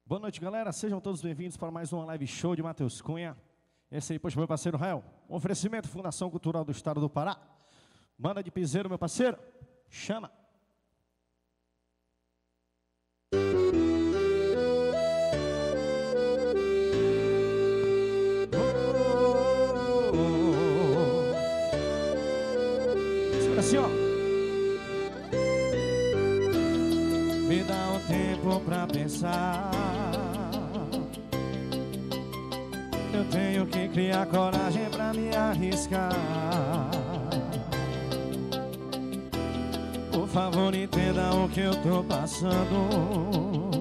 Boa noite, galera. Sejam todos bem-vindos para mais uma live show de Matheus Cunha. Esse aí, poxa, meu parceiro Rael. Um oferecimento, Fundação Cultural do Estado do Pará. Banda de piseiro, meu parceiro. Chama. Assim, ó. Me dá um tempo pra pensar. Eu tenho que criar coragem pra me arriscar. Por favor, entenda o que eu tô passando.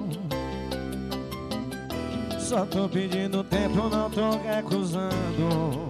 Só tô pedindo tempo, não tô recusando.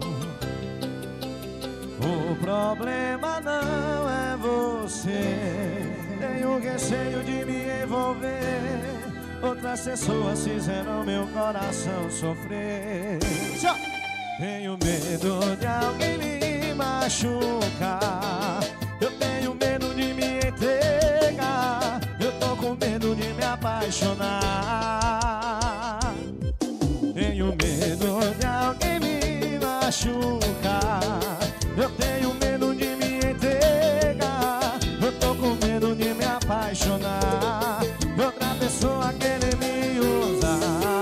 O problema não é você. Tenho receio de me envolver. Outras pessoas fizeram meu coração sofrer. Tenho medo de alguém me machucar. Eu tenho medo de me entregar. Eu tô com medo de me apaixonar. Tenho medo de alguém me machucar. Eu tenho medo de me entregar. Eu tô com medo de me apaixonar. Outra pessoa querer me usar.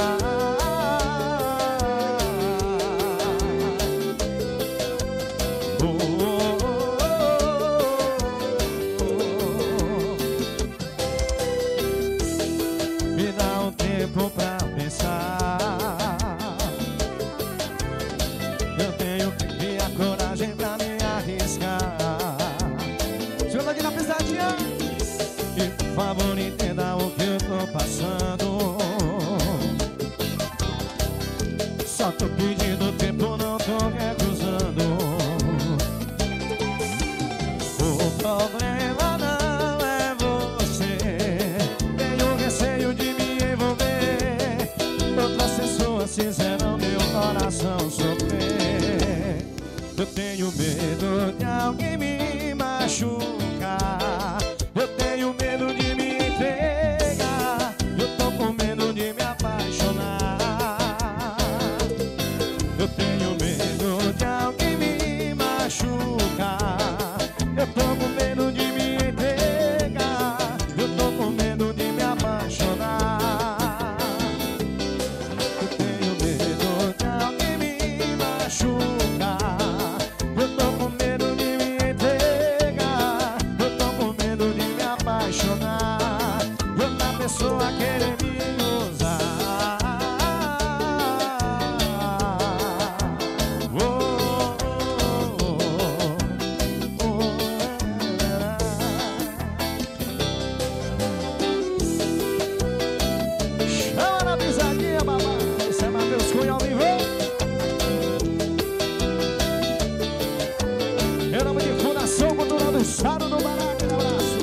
Me dá um tempo pra pensar. Eu tenho que criar coragem pra me arriscar. Joga aqui na pisadinha. E por favor entenda o que eu tô passando. Só tô pedindo tempo, não tô recusando. O problema não é você. Tenho receio de me envolver. Outras pessoas fizeram meu coração sofrer. Eu tenho medo de alguém me machucar. Eu tenho medo de me entregar. Eu tô com medo de me apaixonar. Eu tenho medo de alguém me machucar. Eu tô com medo de me entregar. Eu tô com medo de me apaixonar. Eu tenho medo de alguém me machucar. Eu tô com medo de me entregar. Eu tô com medo de me apaixonar. Outra pessoa querer me usar. Chama na pisadinha, babá. Esse é Matheus Cunha ao vivo. Em nome de Fundação Cultural do Estado do Pará. Aquele abraço.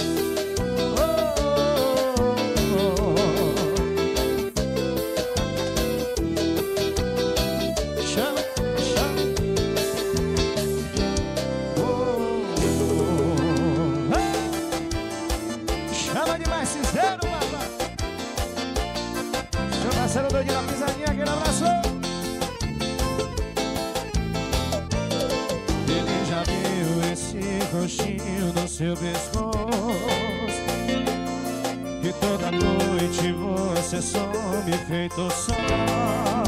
Chama, chama. Chama demais, sincero, papai. Seu parceiro doidinho na pisadinha, aquele abraço. Ele já viu esse rostinho no seu pescoço, que toda noite você some feito sol.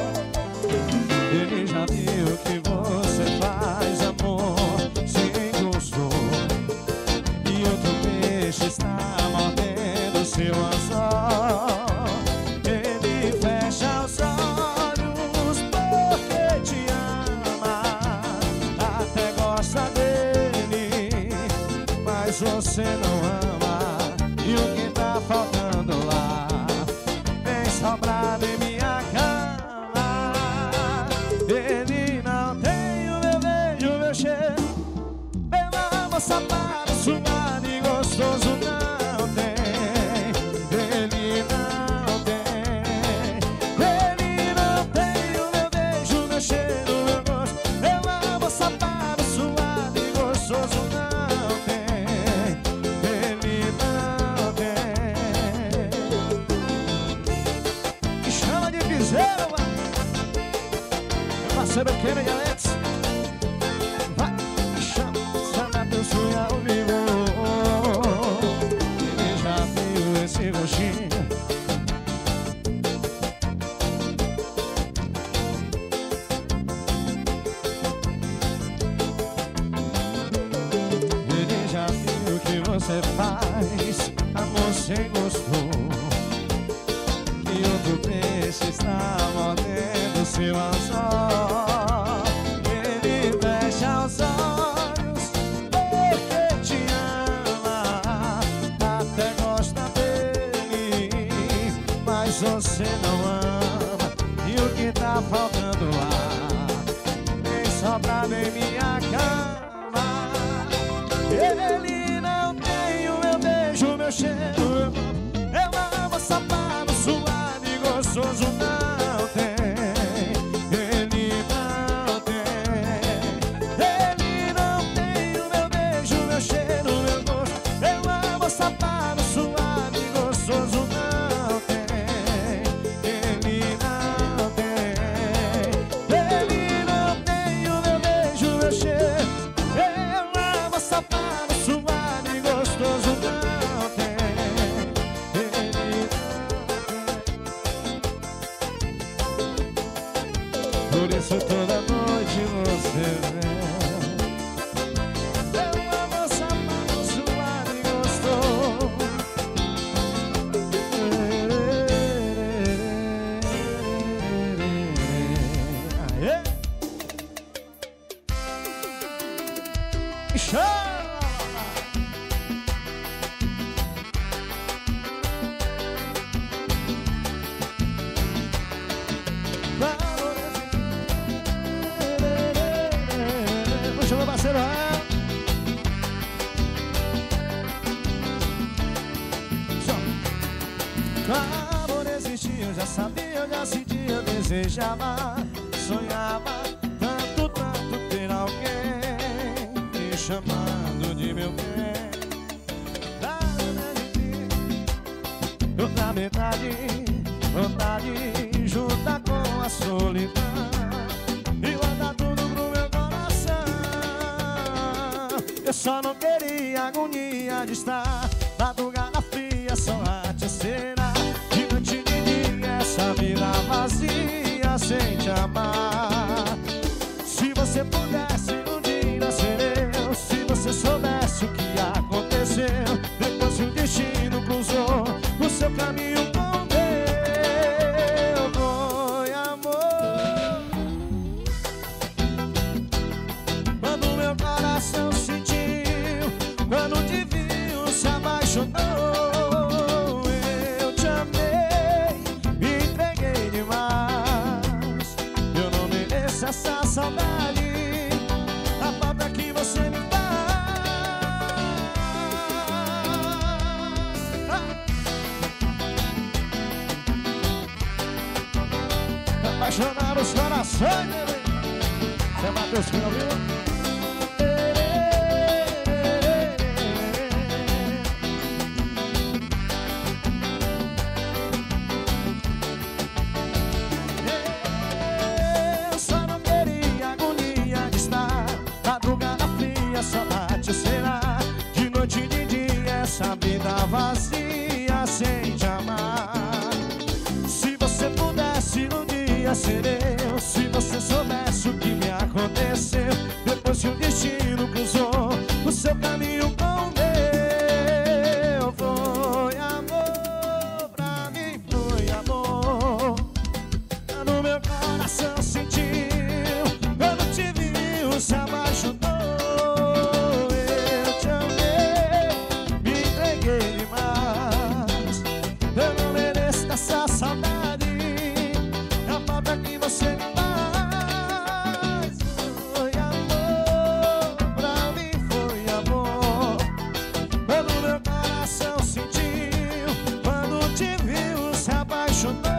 Ele já viu que você faz amor sem gosto, e outro peixe está mordendo seu anzol. Ele fecha os olhos porque te ama, até gosta dele, mas você não ama. E o que tá faltando lá vem sobrado em minha cama. Ele não tem o meu beijo, meu cheiro, meu amor safado, suado e gostoso não tem. Ele não tem. Ele não tem o meu beijo, meu cheiro, meu gosto, meu amor safado, suado e gostoso não tem. Ele não tem. você pequena e Alex. Vai, chama, chama teu sonho ao vivo. Ele já veio esse gostinho. Ele já viu o que você faz, amor sem gosto. Que outro peixe está mordendo seu anzol. Ele fecha os olhos porque te ama, até gosta dele, mas você não ama. E o que tá faltando lá nem sobra nem minha cama. Ele não tem o meu beijo, meu cheiro. Eu amo sapato suave, gostoso não tem. Ele não tem. Ele não tem o meu beijo, meu cheiro, meu gosto. Eu amo sapato suave, gostoso não tem. Ele não tem. Ele não tem o meu beijo, meu cheiro. Eu amo sapato suave, gostoso não tem. Por isso toda noite você vem. Eu amo sapato suave e gostoso. Aê! Chama! Puxa, meu parceiro, o amor existia, eu já sabia, eu já sentia, eu desejava, sonhava tanto, tanto ter alguém me chamando de meu bem. Outra metade, vontade junta com a solidão, e manda tudo pro meu coração. Eu só não queria agonia de estar madrugada fria, só a te cena. De noite e de dia, essa vida vazia sem te amar. Se você pudesse um dia ser eu, se você soubesse o que aconteceu, depois que o destino cruzou o seu caminho com o meu, foi amor. Quando meu coração sentiu, quando te viu, se apaixonou. Eu te amei, me entreguei demais. Eu não mereço essa saudade, a falta que você me faz. Apaixonar os corações, bebê. Você bateu os filhos, viu? Eu só não queria agonia de estar madrugada fria, saudade será. De noite e de dia, essa vida vazia sem te amar. Se você pudesse um dia ser eu, se você soubesse o que me aconteceu, depois que o destino cruzou o seu caminho com o meu, foi amor, pra mim foi amor. No meu coração sentiu, quando te viu, se apaixonou. Eu te amei, me entreguei demais. Eu não mereço essa saudade, a falta que você me faz. Foi amor, pra mim foi amor. Quando meu coração sentiu, quando te viu, se apaixonou.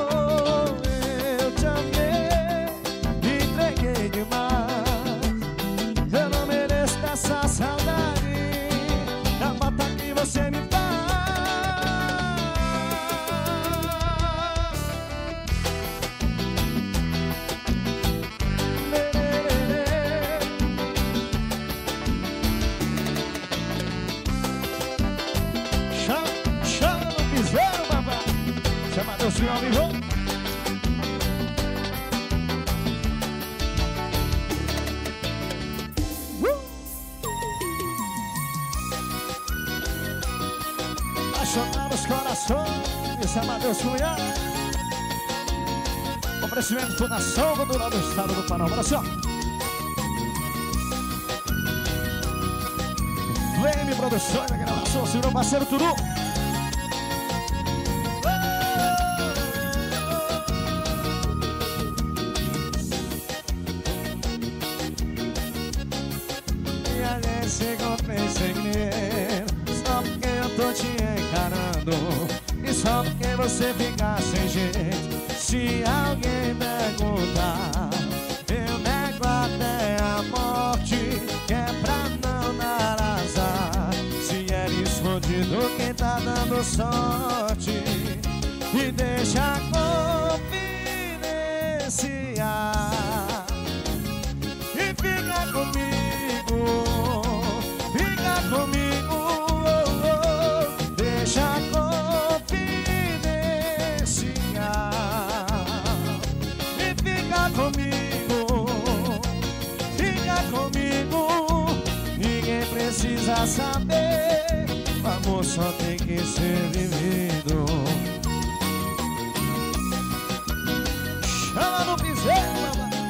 Eu te amei, me entreguei demais. Eu não mereço essa saudade, a falta que você me faz. Swing ao vivo. Apaixonar os corações. Esse é Matheus Cunha. Oferecimento Fundação Cultural do Estado do Pará. Olha só. VM Produções, a gravação, seu meu parceiro Turu. E a gente se encontrei sem querer, só porque eu tô te encarando, e só porque você fica sem jeito. Se alguém perguntar, eu nego até a morte, que é pra não dar azar. Se é escondido quem tá dando sorte, e deixa confidenciar. E fica comigo, deixa confidenciar. E fica comigo, ninguém precisa saber, o amor só tem que ser vivido. Chama no piseiro,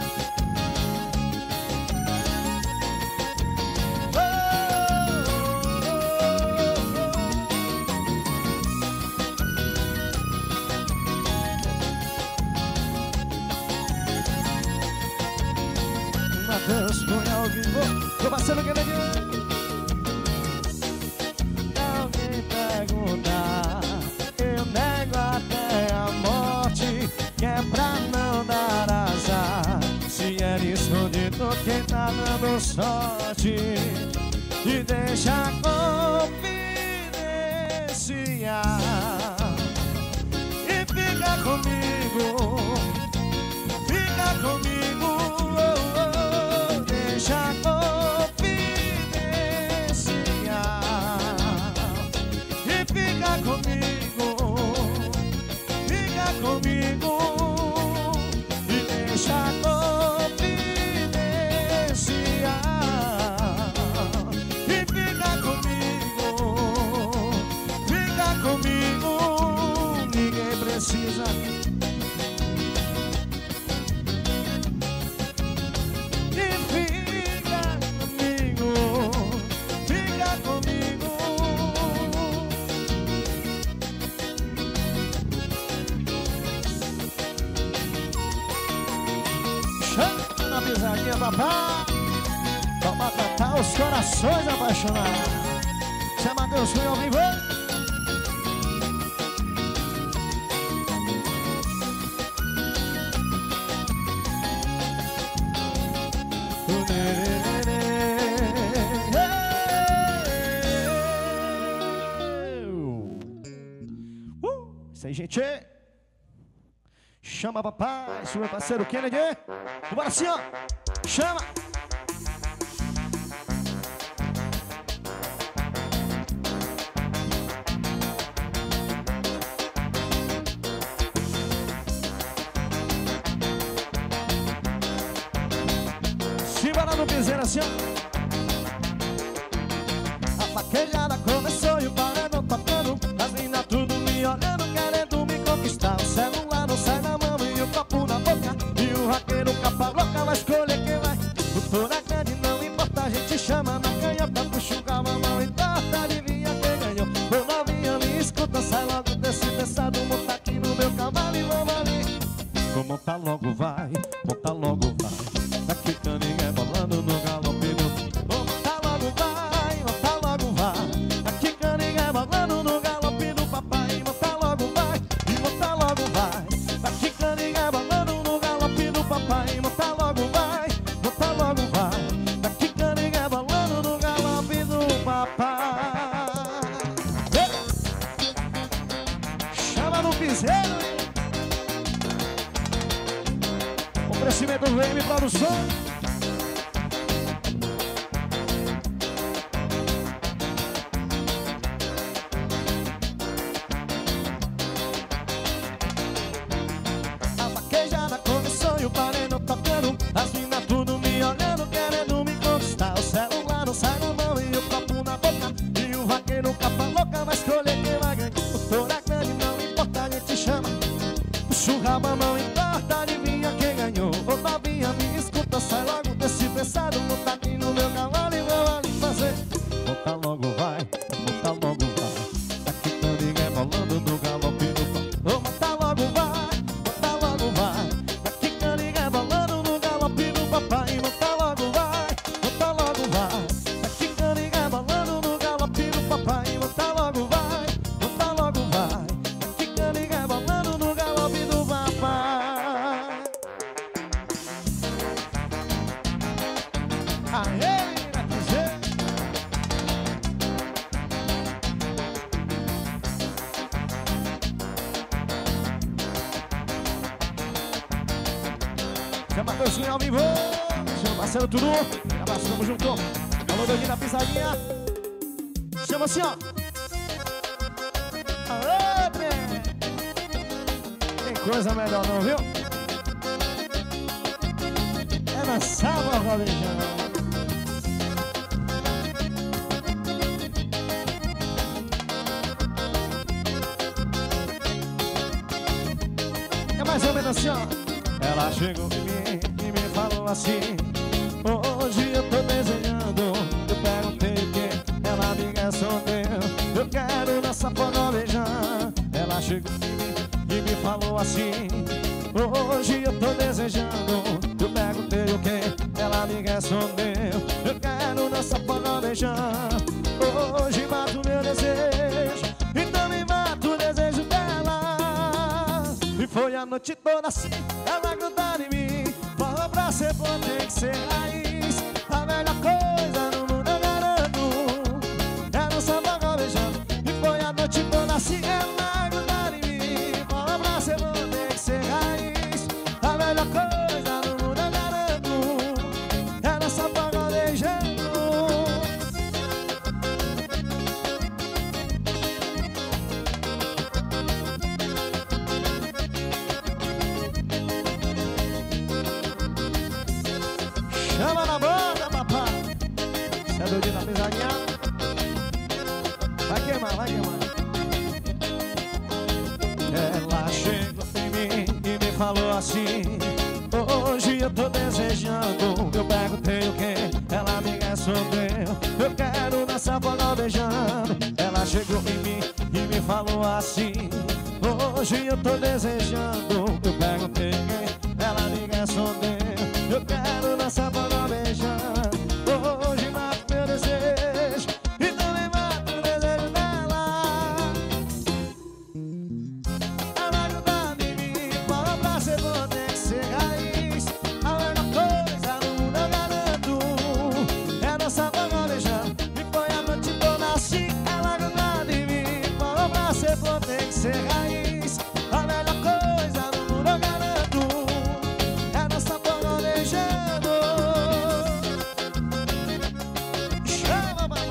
Matheus Cunha ao vivo. Tô passando que daqui. Alguém perguntar, eu nego até a morte, que é pra não dar azar. Se é escondido quem tá dando sorte, e deixa confidenciar. E fica comigo, deixa confidenciar. E fica comigo, e deixa confidenciar. E fica comigo, ninguém precisa. Pisadinha, papai, toma cantar os corações apaixonados. Se é Matheus Cunha ao vivo. Isso aí, gente. Chama papai, seu meu parceiro Kennedy. Bora assim, ó. Chama. Simbora no piseiro assim, ó. A paquelhada começou e o paredão tocando, as minas tudo me olhando, querendo me conquistar. O celular não sai da mão e o copo na boca, e o raqueiro capa louca vai escolher quem vai. O touro grande não importa, a gente chama na canhota, puxa o cavalo, não importa, adivinha quem ganhou. Meu novinho me escuta, sai logo desse pensado, monta aqui no meu cavalo e vamos ali. Vou montar logo vai, montar logo vai, daqui caninha é bolando no galope do. Vou montar logo vai, montar logo vai, daqui caninha é bolando no galope do papai. Montar logo vai, e montar logo vai, daqui caninha é bolando no galope do papai. Montar logo vai, montar logo vai, daqui caninha é bolando no galope do papai. Chama no piseiro. Oferecimento VM Produções. Chama Deusinho ao vivo. Chama parceiro Turu. Abraço, tamo junto. Alô, Doidinho da pisadinha. Chama assim, ó. Aê, bem. Tem coisa melhor não, viu? É dançar, Robinho. Mais ou menos assim, ó. Ela chegou em mim e me falou assim: hoje eu tô desejando. Eu perguntei o que, ela me respondeu: eu quero nessa forma beijar. Ela chegou em mim e me falou assim: hoje eu tô desejando. Eu perguntei o que, ela me respondeu: eu quero nessa forma beijar. Hoje mato meu desejo e também mato o desejo dela. E foi a noite toda assim, ela grudar em mim. Falou pra ser bom, tem que ser raiz. A melhor coisa no mundo eu garanto é no samba beijando. E foi a noite toda assim, ela grudar em mim. Falou pra ser bom, tem que ser raiz. A melhor coisa no mundo eu garanto é no samba beijando. Chama na banda, papai. Você é doidinho na pisadinha? Vai queimar, vai queimar. Ela chegou em mim e me falou assim: hoje eu tô desejando. Eu perguntei o que, ela me respondeu: eu quero nessa bola beijando. Ela chegou em mim e me falou assim: hoje eu tô desejando. Eu perguntei o que, ela me respondeu: eu quero nessa bola beijando. Hoje mato meu desejo e também mato o desejo dela. Ela grudada em mim, fala pra ser bom, tem que ser raiz. A melhor coisa no mundo eu garanto é nossa bola beijando. E foi a noite toda assim, ela grudada em mim, fala pra ser bom, tem que ser raiz. A melhor coisa no mundo eu garanto é nossa bola beijando. Chama, vai.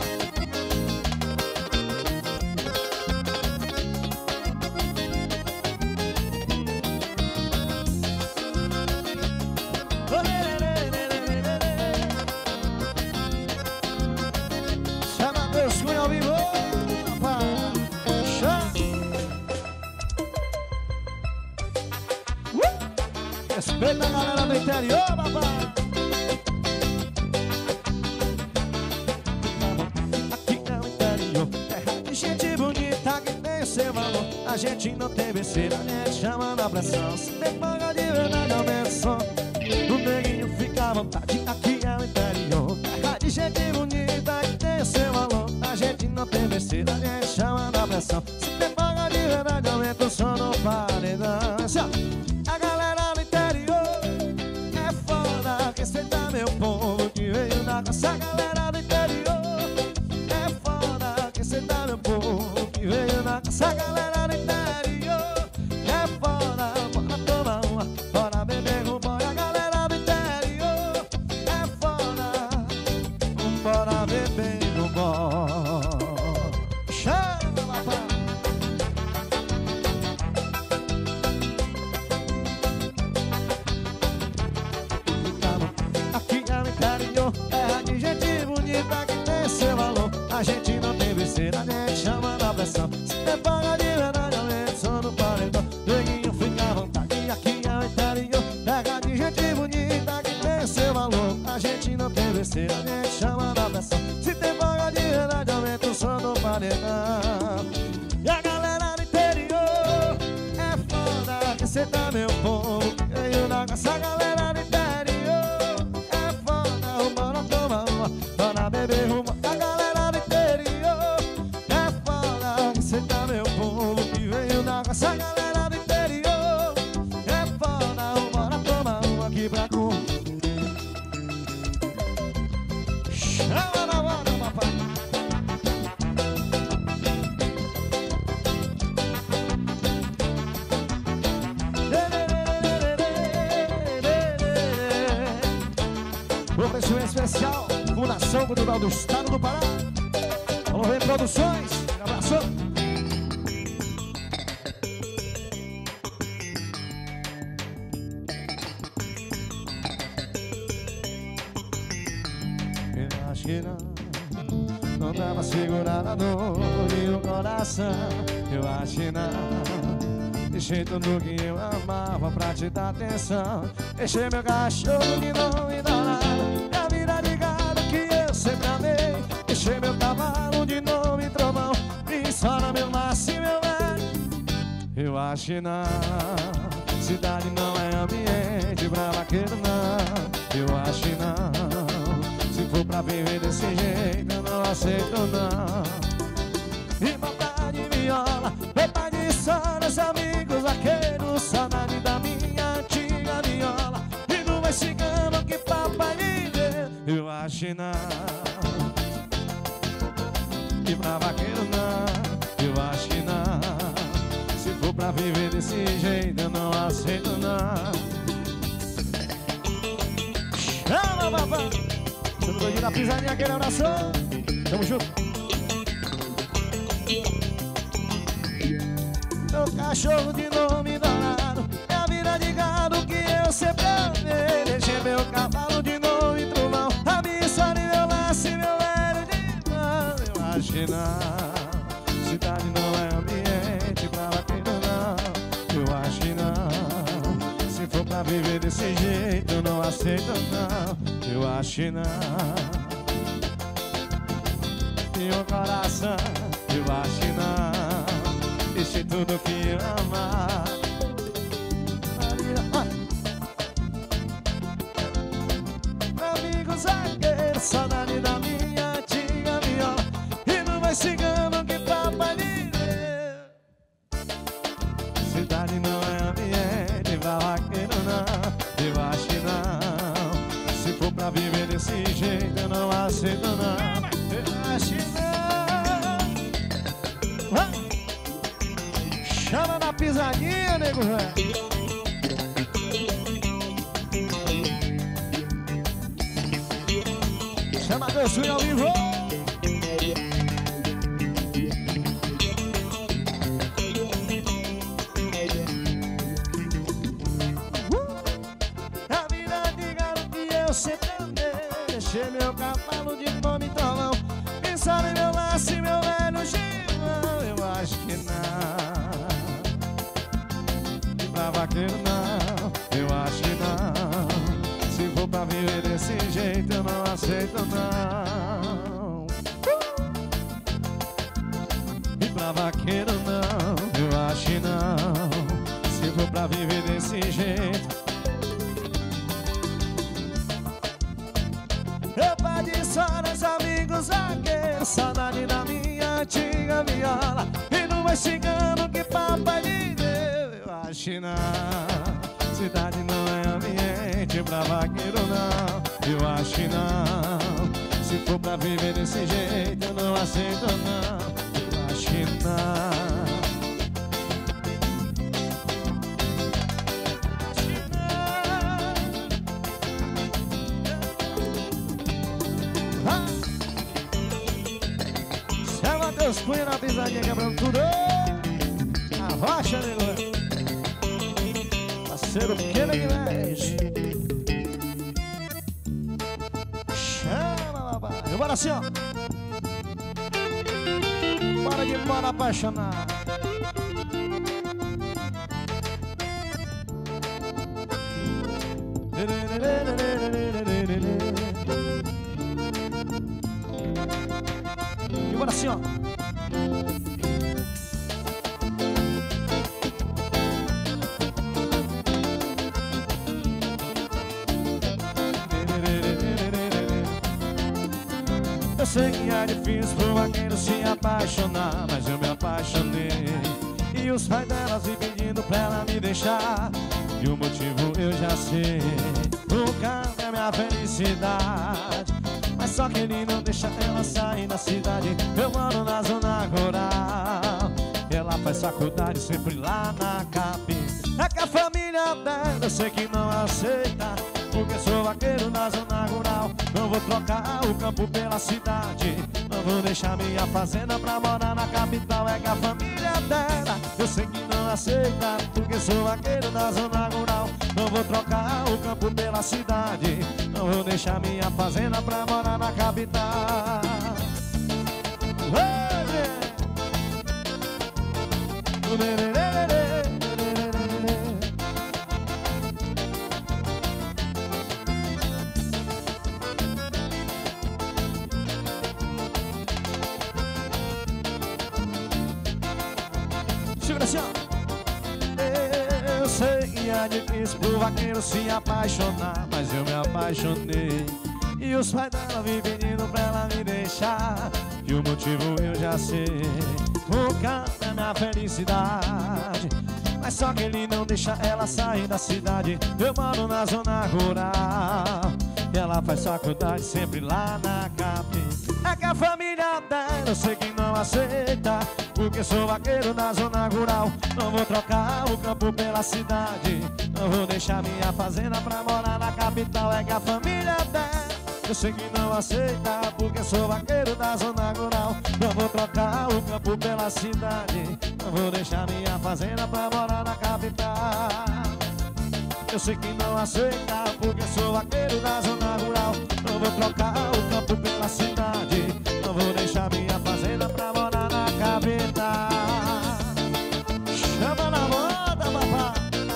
Chama Deus Cunha ao vivo, rapaz. Chama. Respeita a galera do interior, papai. Aqui é o interior, terra de gente bonita que tem o seu valor. A gente não tem besteira, a gente chama na pressão. Se tem paga de verdade, aumenta o som. O neguinho fica à vontade. Aqui é o interior, terra de gente bonita que tem o seu valor. A gente não tem besteira, a gente chama na pressão. Se tem paga de verdade, aumenta o som no paredão. A galera do interior é foda, respeita meu povo que veio da caça. A galera do interior é foda, respeita meu povo que veio da caça. A galera do interior é foda, bora tomar uma, bora beber um boy. A galera do interior é foda, bora beber um boy. Chama, papai. Aqui é o interior, terra de gente bonita que tem seu valor. A gente não tem besteira, a gente chama na pressão. Se tem paga de verdade, aumenta o som no paredão. Neguinho fica à vontade. Aqui é o interior, terra de gente bonita que tem seu valor. A gente não tem besteira, a gente chama na pressão. Se tem paga de verdade, aumenta o som no paredão. E a galera do interior é foda, que cê tá meu povo que veio da caça. A galera do interior é foda, bora tomar uma, bora beber uma. A galera do interior é foda, que cê tá meu povo que veio da caça. A galera do interior é foda, bora tomar uma aqui pra comer. Chama na hora, papai. Oferecimento especial, Fundação Cultural do Estado do Pará. Vamos ver produções. Um abraço. Eu acho que não dá pra segurar a dor e o coração. Eu acho que não, deixei tudo que eu amava pra te dar atenção. Deixei meu cachorro que não me dá nada, a vida de gado que eu sempre amei. Deixei meu cavalo de nome e trovão, e só na meu laço e meu velho. Eu acho que não, cidade não é ambiente pra vaqueiro não. Eu acho que não, se for pra viver desse jeito eu não aceito não. E papai de viola, papai de sonas, amigos vaqueiros, saudade da minha antiga viola. E não vai cigano que papai me deu. Eu acho que não, e pra vaqueiro não. Eu acho que não, se for pra viver desse jeito eu não aceito não. Chama, papai. Tudo doidinho na pisadinha, aquele abraço. Tamo junto. Meu cachorro de nome dourado, é a vida de gado que eu sempre amei. Deixei meu cavalo de nome trovão, a minha história e meu laço e meu velho de mão. Eu acho que não, cidade não é ambiente pra vaqueiro não. Eu acho que não, se for pra viver desse jeito eu não aceito não. Eu acho que não, meu coração. Eu acho que não, deixei tudo que eu amar. Amigos zagueiros, saudade da minha antiga viola. E não vai cigano que papai me deu. Cidade não é ambiente pra vaqueiro não. Eu acho que não, se for pra viver desse jeito eu não aceito não. Eu acho que não. Chama na pisadinha, nego velho. Chama Deus Swing ao vivo. A vida de galo que eu sempre amei. Deixei meu cavalo de nome trovão, pensaram em meu laço e meu velho gimão. Eu acho que não, pra vaqueiro não. Eu acho que não, se for pra viver desse jeito eu não aceito não. E pra vaqueiro não. Eu acho que não, se for pra viver desse jeito. Eu pai de sonas, amigos vaqueiros, saudade da minha antiga viola. E não vai cigano que papai me deu. Eu acho que não, cidade não é ambiente pra vaqueiro não. Eu acho que não, se for pra viver desse jeito eu não aceito não. Eu acho que não. Chama Deus Cunha na pisadinha quebrando tudo. A rocha, nego. Parceiro pequeno Guilherme. Chama, papai. E bora assim, ó. Bora de bora apaixonar. E bora assim, ó. Eu sei que é difícil pro vaqueiro se apaixonar, mas eu me apaixonei. E os pais delas me pedindo pra ela me deixar, e o motivo eu já sei. O carro é minha felicidade, mas só que ele não deixa ela sair da cidade. Eu moro na zona rural, ela faz faculdade sempre lá na capital. É que a família dela eu sei que não aceita, porque sou vaqueiro na zona rural. Não vou trocar o campo pela cidade. Não vou deixar minha fazenda pra morar na capital. É que a família dela eu sei que não aceita, porque sou vaqueiro na zona rural. Não vou trocar o campo pela cidade. Não vou deixar minha fazenda pra morar na capital. Segura assim, ó. Eu sei que é difícil pro vaqueiro se apaixonar, mas eu me apaixonei. E os pais dela vêm pedindo pra ela me deixar, e o motivo eu já sei. O cara é minha felicidade, mas só que ele não deixa ela sair da cidade. Eu moro na zona rural e ela faz faculdade sempre lá na capital. É que a família dela eu sei que não aceita, porque sou vaqueiro na zona rural. Não vou trocar o campo pela cidade. Não vou deixar minha fazenda pra morar na capital. É que a família dela eu sei que não aceita, porque sou vaqueiro da zona rural. Não vou trocar o campo pela cidade. Não vou deixar minha fazenda pra morar na capital. Eu sei que não aceita, porque sou vaqueiro da zona rural. Não vou trocar o campo pela cidade. Não vou deixar minha fazenda pra morar na capital. Chama na moda, papá.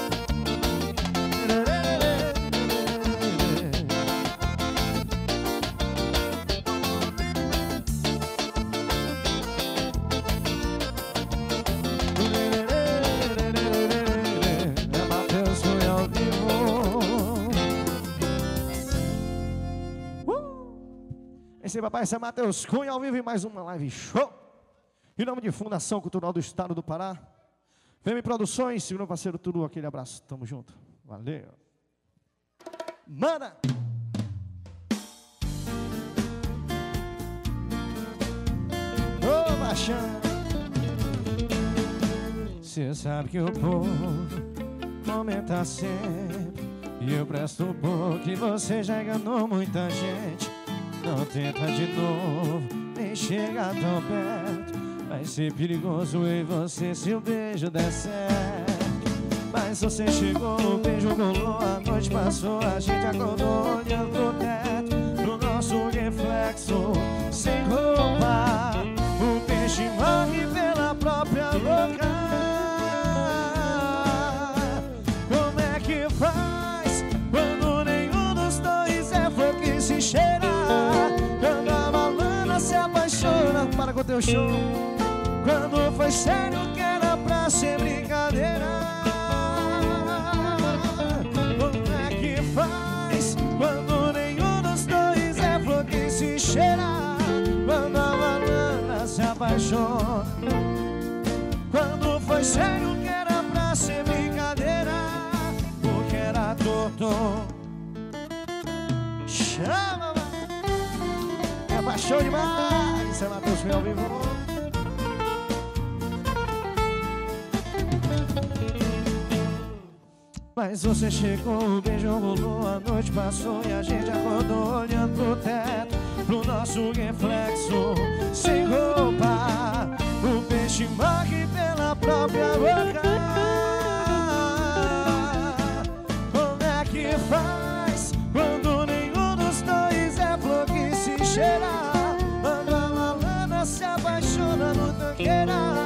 Esse papai, esse é Matheus Cunha ao vivo em mais uma live show. Em nome de Fundação Cultural do Estado do Pará, VM Produções, segundo parceiro Turu, aquele abraço, tamo junto, valeu. Manda! Ô, baixão. Cê sabe que o povo comenta sempre, e eu presto um pouco, e você já enganou muita gente. Não tenta de novo, nem chega tão perto. Vai ser perigoso eu e você se o beijo der certo. Mas você chegou, o beijo rolou, a noite passou, a gente acordou olhando pro teto, pro nosso reflexo, sem roupa. O peixe morre pela própria boca. Como é que faz quando nenhum dos dois é flor que se cheira? Quando a malandra se apaixona, para com o teu show. Quando foi sério que era pra ser brincadeira. Como é que faz quando nenhum dos dois é flor que se cheira? Quando a malandra se apaixona. Quando foi sério que era pra ser brincadeira, porque era torto. Chama, é paixão demais. Isso é Matheus Cunha ao vivo. Mas você chegou, o beijo rolou, a noite passou e a gente acordou olhando pro teto, pro nosso reflexo, sem roupa. O peixe morre pela própria boca. Como é que faz quando nenhum dos dois é flor que se cheira? Quando a malandra se apaixona no tanqueira.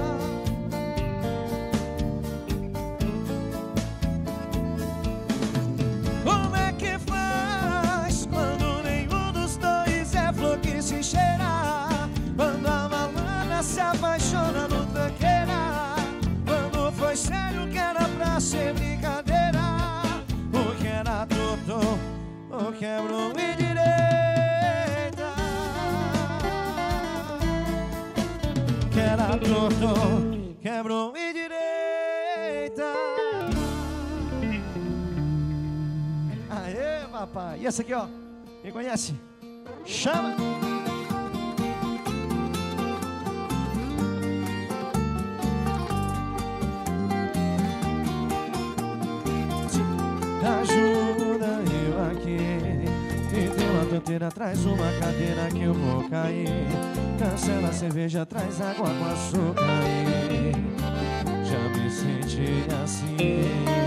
Se cheira, quando a malandra se apaixona no tanqueira. Quando foi sério que era pra ser brincadeira, o que era torto, o quebrou e direita. Que era torto, quebrou e direita. Aê, papai. E essa aqui, ó, quem conhece? Chama! Ajuda chuteira, traz uma cadeira que eu vou cair. Cancela a cerveja, traz água com açúcar aí. Já me senti assim.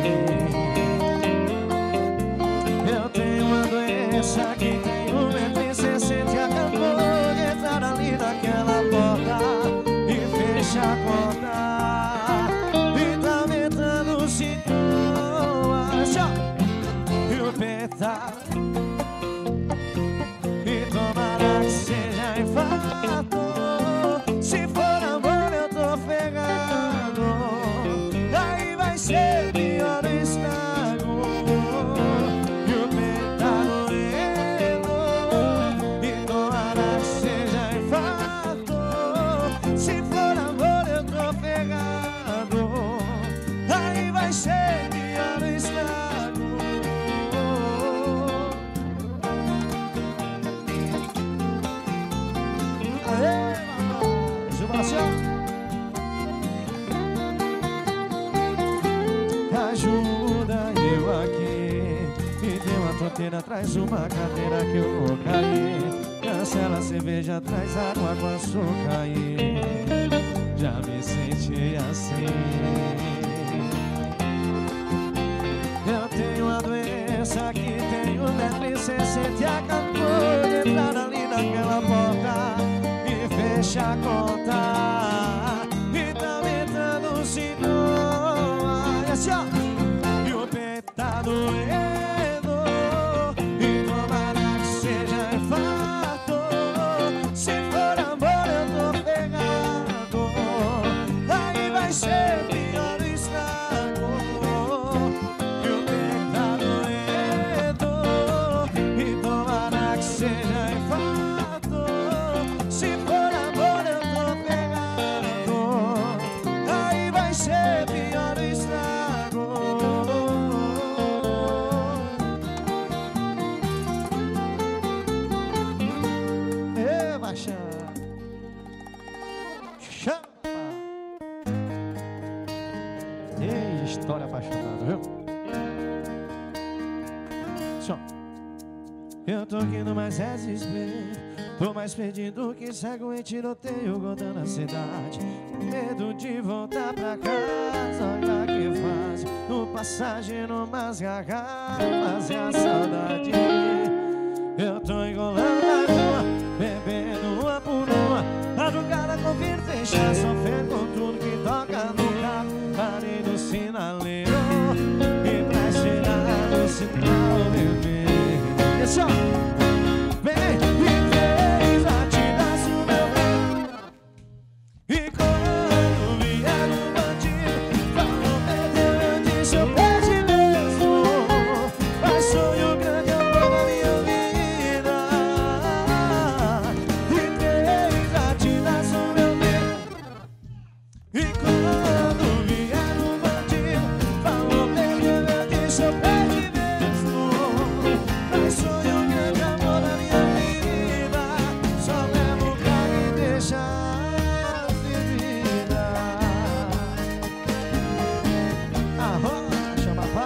Eu tenho uma doença que tem 1,60 m e acabou de entrar ali naquela porta e fecha a conta. E tá aumentando os sintomas. E o petado. E tomara que seja infarto. Se for amor eu tô ferrado. Aí vai ser pior o estrago. E o petado doendo. E tomara que seja infarto. Se for amor eu tô ferrado. Aí vai ser pior o estrago. Ajuda eu aqui. Me dê uma tonteira, traz uma cadeira que eu vou cair. Cancela a cerveja, traz água com açúcar aí. Já me senti assim. Eu tenho uma doença que tem 1,60 m e acabou de entrar ali naquela porta e fecha a conta. E tá aumentando o sintomas. Assim, ó. E o peito tá doendo. E tomara que seja infarto. Se for amor eu tô ferrado. Aí vai ser pior o estrago. E o peito tá doendo. E tomara que seja infarto. Se for amor eu tô ferrado. Aí vai ser pior o estrago. Ê, baixa. Chama. Ei, história apaixonada, viu? Só. Eu tô aqui no mais desespero. Tô mais perdido que cego em tiroteio rodando a cidade. Com medo de voltar pra casa. Olha que fácil. No passageiro, umas garrafas e a saudade. Eu tô enrolando a rua, bebendo uma por uma. Madrugada com vidro fechado, sofrendo com tudo que toca no carro. Parei no sinaleiro e pra chegar no sinal vermelho. E só vem e fez atirar-se o meu bem. E quando vier um bandido, falou, perdeu, eu disse, eu perdi mesmo. Mas sonho grande amor na minha vida. E fez atirar-se o meu bem. E quando vier um bandido, falou, perdeu, eu disse, eu perdi mesmo. Mas sonho grande amor na minha vida. Só levo pra me deixar ferida. Arrocha, papá.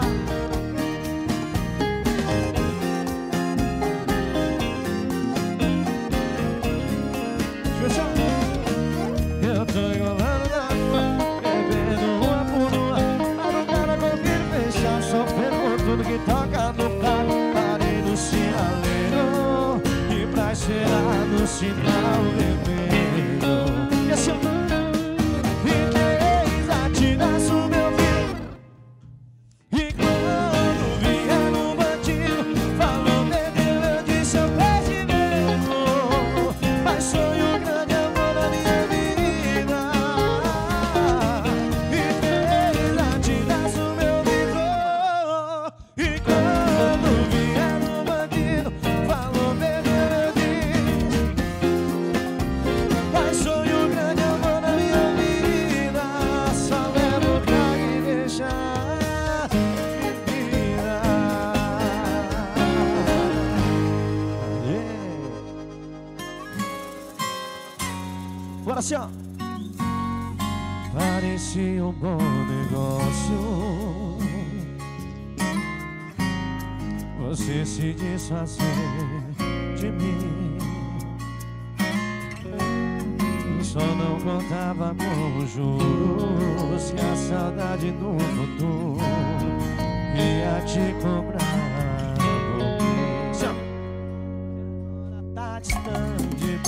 Eu tô enrolando na rua, bebendo uma por uma. Madrugada com vidro fechado, sofrendo por tudo que toca no carro. Parei no sinaleiro e pra cheirar no sinal vermelho. E assim, e fez atirar-se o meu vidro. E quando vier um bandido, falou, perdeu, eu disse, eu perdi mesmo. Mas sonho grande amor na minha vida. E fez atirar-se o meu vidro. E quando vier um bandido, falou, perdeu, eu disse, mas sonho grande amor na minha vida. Só levo pra me deixar ferida. Agora assim, ó. Parecia um bom negócio você se desfazer de mim. Só não contava com os juros e a saudade do futuro ia te cobrar por mim. Agora tá distante,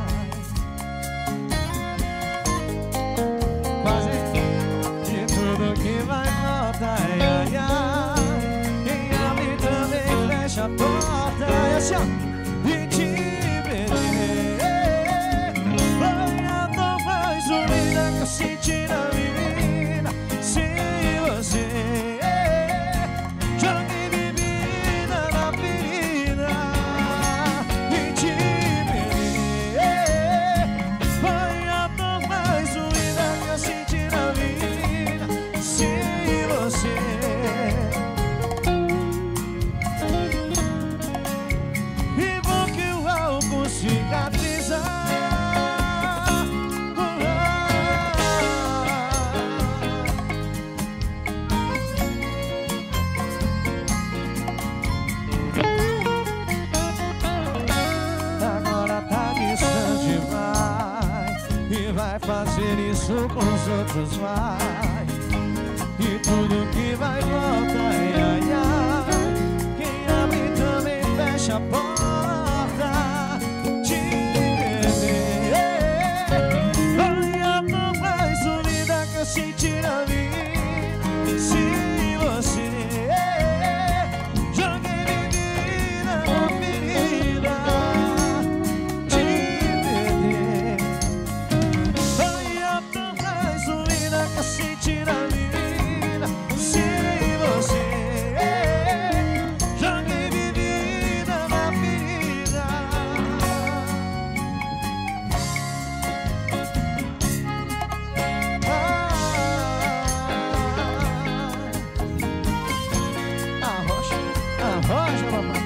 quase de tudo que vai voltar. Ai, ai, quem abre também fecha a porta. E assim, ó, e te perder foi a dor mais unida que eu senti na vida. Se você joguei bebida na ferida e te perder foi a dor mais unida que eu senti na vida. Se você e bom que o álcool cicatrizar. Agora tá distante, vai fazer isso com os outros, vai. E tudo que vai volta, ai, ai, ai. Quem abre também fecha a porta. Te perder foi a dor mais unida que eu senti na vida. Se você joguei bebida na ferida, te perder foi a dor mais unida que eu senti na vida. Se você joguei bebida na ferida. Arrocha, papai.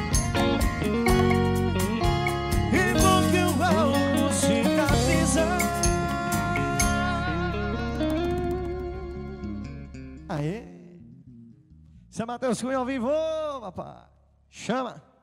E bom que o álcool cicatrizar. Aê! Isso é Matheus Cunha ao vivo, papai. Chama!